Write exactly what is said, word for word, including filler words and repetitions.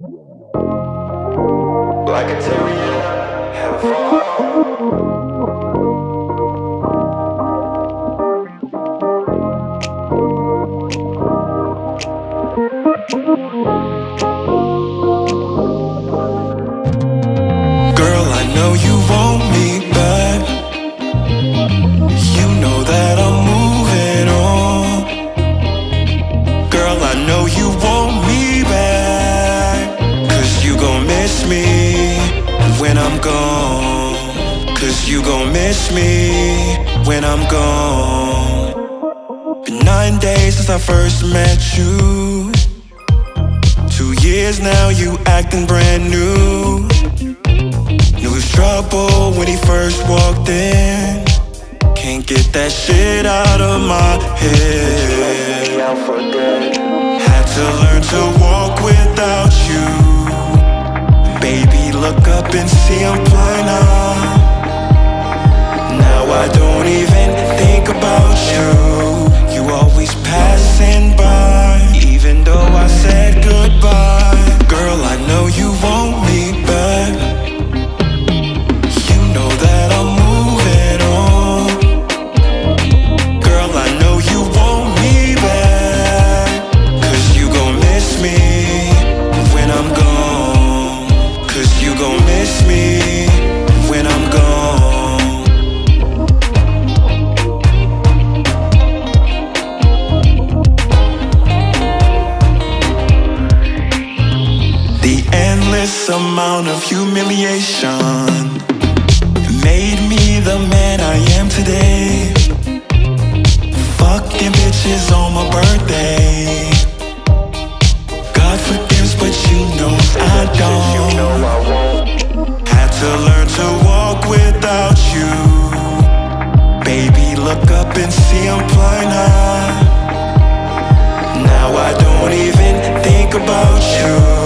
Like a terrier, have fun. Girl, I know you want me back. You know that I'm moving on. Girl, I know you want me back. Cause you gon' miss me when I'm gone. Cause you gon' miss me when I'm gone. Been nine days since I first met you. Two years now, you acting brand new. Knew it was trouble when he first walked in. Can't get that shit out of my head. Had to learn to walk without you. Baby, look up and see I'm flying now. Now I don't even think about you. You always passing by, even though I said goodbye. Girl, I know you want me back. You know that I'm moving on. Girl, I know you want me back. Cause you gon' miss me when I'm gone. Cause you gon' miss me when I'm gone. The endless amount of humiliation made me the man I am today. Fucking bitches on my birthday. God forgives, but you know I don't. Had to learn to walk without you. Baby, look up and see I'm flying high. Now I don't even think about you.